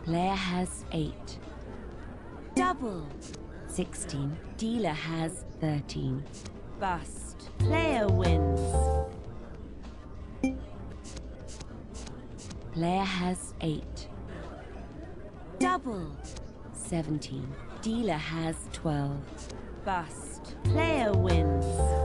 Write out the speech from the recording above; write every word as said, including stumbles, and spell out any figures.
Player has eight. Double. sixteen. Dealer has thirteen. Bust. Player wins. Player has eight. Double. seventeen. Dealer has twelve. Bust. Player wins.